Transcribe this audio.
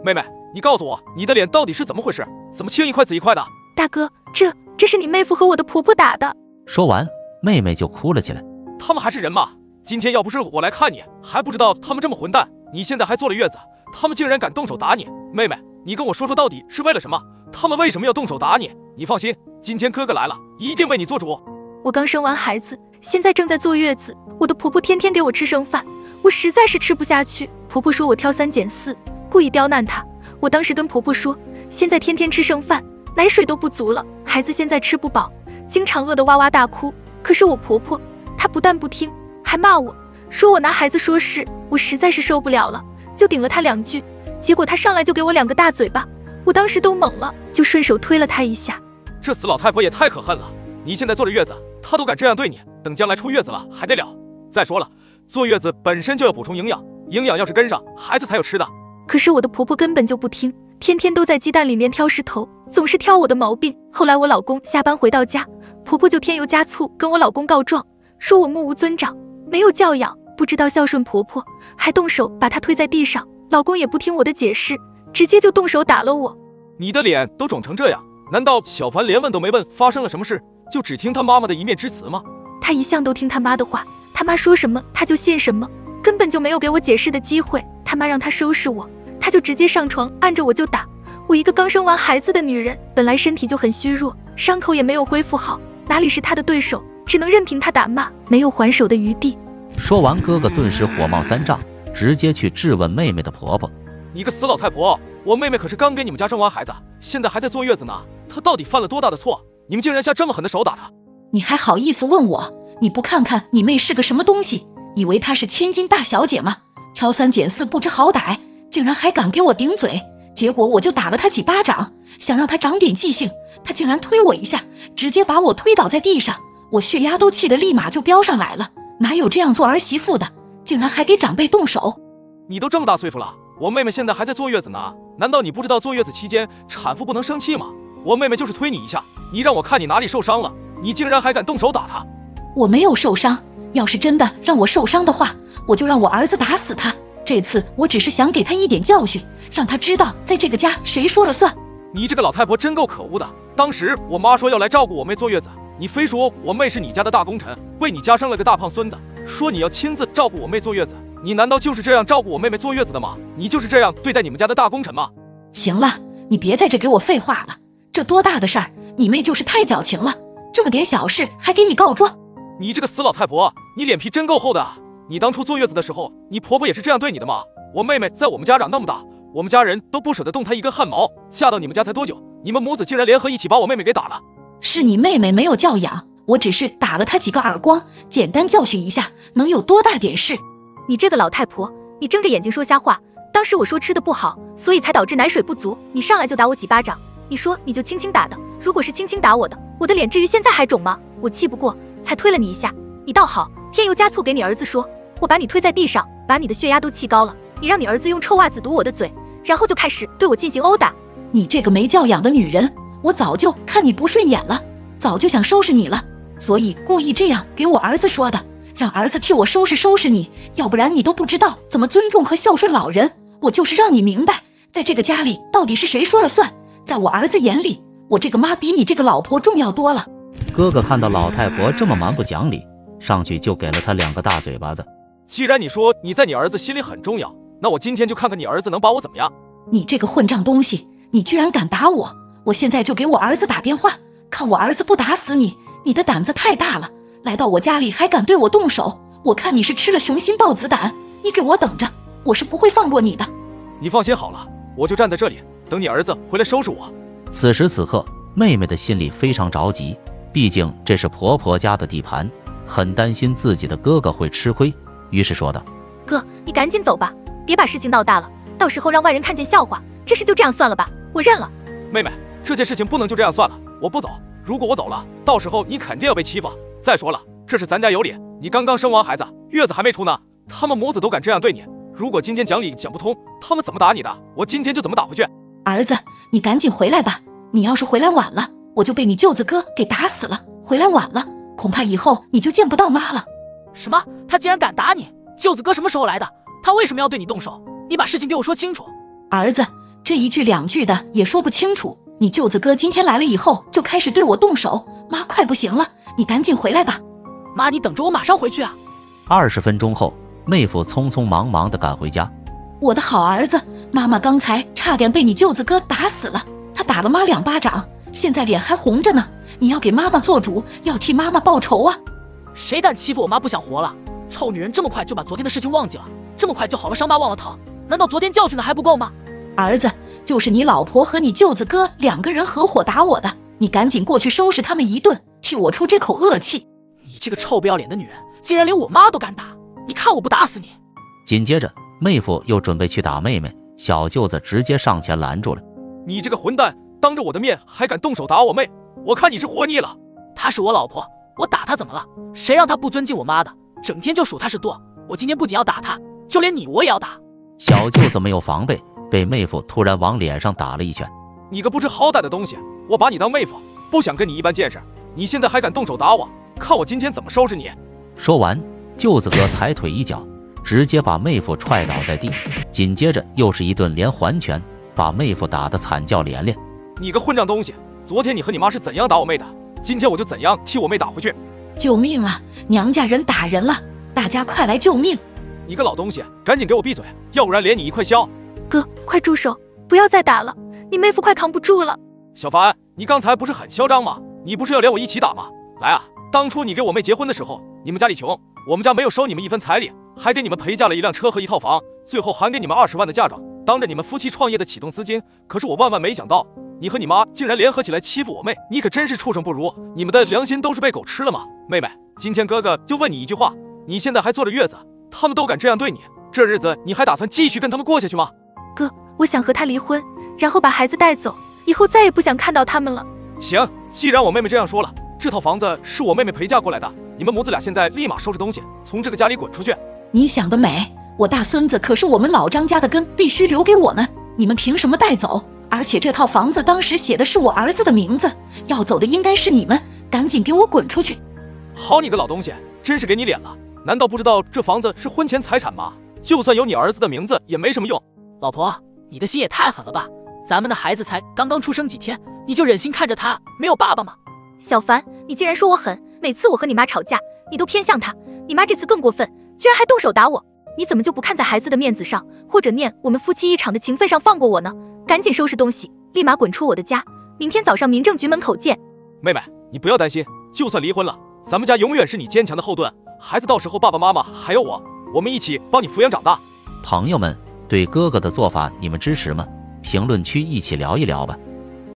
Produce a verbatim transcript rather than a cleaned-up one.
妹妹，你告诉我，你的脸到底是怎么回事？怎么青一块紫一块的？ 大哥，这这是你妹夫和我的婆婆打的。 说完，妹妹就哭了起来。 他们还是人吗？今天要不是我来看你，还不知道他们这么混蛋。你现在还坐了月子，他们竟然敢动手打你。妹妹，你跟我说说到底是为了什么？他们为什么要动手打你？你放心，今天哥哥来了，一定为你做主。 我刚生完孩子，现在正在坐月子，我的婆婆天天给我吃剩饭，我实在是吃不下去。婆婆说我挑三拣四，故意刁难她。我当时跟婆婆说，现在天天吃剩饭，奶水都不足了，孩子现在吃不饱，经常饿得哇哇大哭。可是我婆婆，她不但不听，还骂我，说我拿孩子说事。我实在是受不了了，就顶了她两句，结果她上来就给我两个大嘴巴，我当时都懵了，就顺手推了她一下。 这死老太婆也太可恨了！你现在坐着月子，她都敢这样对你，等将来出月子了还得了？再说了，坐月子本身就要补充营养，营养要是跟上，孩子才有吃的。 可是我的婆婆根本就不听，天天都在鸡蛋里面挑石头，总是挑我的毛病。后来我老公下班回到家，婆婆就添油加醋跟我老公告状，说我目无尊长，没有教养，不知道孝顺婆婆，还动手把她推在地上。老公也不听我的解释，直接就动手打了我。 你的脸都肿成这样，难道小凡连问都没问发生了什么事，就只听他妈妈的一面之词吗？ 他一向都听他妈的话，他妈说什么他就信什么，根本就没有给我解释的机会。他妈让他收拾我，他就直接上床按着我就打。我一个刚生完孩子的女人，本来身体就很虚弱，伤口也没有恢复好，哪里是他的对手，只能任凭他打骂，没有还手的余地。 说完，哥哥顿时火冒三丈，直接去质问妹妹的婆婆。 你个死老太婆，我妹妹可是刚给你们家生完孩子，现在还在坐月子呢，她到底犯了多大的错？你们竟然下这么狠的手打她！ 你还好意思问我？你不看看你妹是个什么东西？以为她是千金大小姐吗？挑三拣四不知好歹，竟然还敢给我顶嘴，结果我就打了她几巴掌，想让她长点记性，她竟然推我一下，直接把我推倒在地上，我血压都气得立马就飙上来了，哪有这样做儿媳妇的，竟然还给长辈动手。 你都这么大岁数了，我妹妹现在还在坐月子呢，难道你不知道坐月子期间产妇不能生气吗？我妹妹就是推你一下，你让我看你哪里受伤了，你竟然还敢动手打她。 我没有受伤，要是真的让我受伤的话，我就让我儿子打死他。这次我只是想给他一点教训，让他知道在这个家谁说了算。 你这个老太婆真够可恶的，当时我妈说要来照顾我妹坐月子，你非说我妹是你家的大功臣，为你家生了个大胖孙子，说你要亲自照顾我妹坐月子，你难道就是这样照顾我妹妹坐月子的吗？你就是这样对待你们家的大功臣吗？ 行了，你别在这给我废话了，这多大的事儿，你妹就是太矫情了，这么点小事还给你告状。 你这个死老太婆，你脸皮真够厚的。你当初坐月子的时候，你婆婆也是这样对你的吗？我妹妹在我们家长那么大，我们家人都不舍得动她一根汗毛，嫁到你们家才多久，你们母子竟然联合一起把我妹妹给打了。 是你妹妹没有教养，我只是打了她几个耳光，简单教训一下，能有多大点事？ 你这个老太婆，你睁着眼睛说瞎话。当时我说吃的不好，所以才导致奶水不足，你上来就打我几巴掌，你说你就轻轻打的，如果是轻轻打我的，我的脸至于现在还肿吗？我气不过才推了你一下，你倒好，添油加醋给你儿子说，我把你推在地上，把你的血压都气高了，你让你儿子用臭袜子堵我的嘴，然后就开始对我进行殴打。 你这个没教养的女人，我早就看你不顺眼了，早就想收拾你了，所以故意这样给我儿子说的，让儿子替我收拾收拾你，要不然你都不知道怎么尊重和孝顺老人。我就是让你明白，在这个家里到底是谁说了算，在我儿子眼里，我这个妈比你这个老婆重要多了。 哥哥看到老太婆这么蛮不讲理，上去就给了她两个大嘴巴子。 既然你说你在你儿子心里很重要，那我今天就看看你儿子能把我怎么样。 你这个混账东西，你居然敢打我，我现在就给我儿子打电话，看我儿子不打死你，你的胆子太大了，来到我家里还敢对我动手，我看你是吃了雄心豹子胆，你给我等着，我是不会放过你的。 你放心好了，我就站在这里等你儿子回来收拾我。 此时此刻，妹妹的心里非常着急，毕竟这是婆婆家的地盘，很担心自己的哥哥会吃亏，于是说道： 哥，你赶紧走吧，别把事情闹大了，到时候让外人看见笑话，这事就这样算了吧，我认了。 妹妹，这件事情不能就这样算了，我不走，如果我走了，到时候你肯定要被欺负。再说了，这是咱家有理，你刚刚生完孩子，月子还没出呢，他们母子都敢这样对你，如果今天讲理讲不通，他们怎么打你的，我今天就怎么打回去。 儿子，你赶紧回来吧，你要是回来晚了，我就被你舅子哥给打死了，回来晚了，恐怕以后你就见不到妈了。 什么？他竟然敢打你？舅子哥什么时候来的？他为什么要对你动手？你把事情给我说清楚。 儿子， 这一句两句的也说不清楚。你舅子哥今天来了以后就开始对我动手，妈快不行了，你赶紧回来吧。 妈，你等着，我马上回去啊。 二十分钟后，妹夫匆匆忙忙地赶回家。 我的好儿子，妈妈刚才差点被你舅子哥打死了，他打了妈两巴掌，现在脸还红着呢。你要给妈妈做主，要替妈妈报仇啊！ 谁敢欺负我妈不想活了？臭女人这么快就把昨天的事情忘记了，这么快就好了伤疤忘了疼，难道昨天教训的还不够吗？ 儿子，就是你老婆和你舅子哥两个人合伙打我的，你赶紧过去收拾他们一顿，替我出这口恶气。 你这个臭不要脸的女人，竟然连我妈都敢打！你看我不打死你！ 紧接着，妹夫又准备去打妹妹，小舅子直接上前拦住了。 你这个混蛋，当着我的面还敢动手打我妹，我看你是活腻了。 她是我老婆，我打她怎么了？谁让她不尊敬我妈的，整天就数她是舵。我今天不仅要打她，就连你我也要打。 小舅子没有防备，被妹夫突然往脸上打了一拳。 你个不知好歹的东西，我把你当妹夫，不想跟你一般见识，你现在还敢动手打我，看我今天怎么收拾你！ 说完，舅子哥抬腿一脚，直接把妹夫踹倒在地，紧接着又是一顿连环拳，把妹夫打得惨叫连连。 你个混账东西，昨天你和你妈是怎样打我妹的，今天我就怎样替我妹打回去。 救命啊！娘家人打人了，大家快来救命！ 你个老东西，赶紧给我闭嘴，要不然连你一块削！ 哥，快住手，不要再打了，你妹夫快扛不住了。 小凡，你刚才不是很嚣张吗？你不是要连我一起打吗？来啊！当初你给我妹结婚的时候，你们家里穷，我们家没有收你们一分彩礼，还给你们陪嫁了一辆车和一套房，最后还给你们二十万的嫁妆，当着你们夫妻创业的启动资金。可是我万万没想到，你和你妈竟然联合起来欺负我妹，你可真是畜生不如！你们的良心都是被狗吃了吗？妹妹，今天哥哥就问你一句话，你现在还坐着月子，他们都敢这样对你，这日子你还打算继续跟他们过下去吗？ 哥，我想和他离婚，然后把孩子带走，以后再也不想看到他们了。 行，既然我妹妹这样说了，这套房子是我妹妹陪嫁过来的，你们母子俩现在立马收拾东西，从这个家里滚出去。 你想得美，我大孙子可是我们老张家的根，必须留给我们，你们凭什么带走？而且这套房子当时写的是我儿子的名字，要走的应该是你们，赶紧给我滚出去！ 好你个老东西，真是给你脸了，难道不知道这房子是婚前财产吗？就算有你儿子的名字也没什么用。 老婆，你的心也太狠了吧，咱们的孩子才刚刚出生几天，你就忍心看着他没有爸爸吗？ 小凡，你竟然说我狠，每次我和你妈吵架，你都偏向她，你妈这次更过分，居然还动手打我，你怎么就不看在孩子的面子上，或者念我们夫妻一场的情分上放过我呢？赶紧收拾东西，立马滚出我的家，明天早上民政局门口见。 妹妹，你不要担心，就算离婚了，咱们家永远是你坚强的后盾，孩子到时候爸爸妈妈还有我，我们一起帮你抚养长大。 朋友们，对哥哥的做法你们支持吗？评论区一起聊一聊吧。